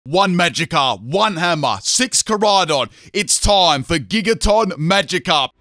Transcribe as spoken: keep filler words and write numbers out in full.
One Magikarp, one Hammer, six Koraidon. It's time for Gigaton Magikarp.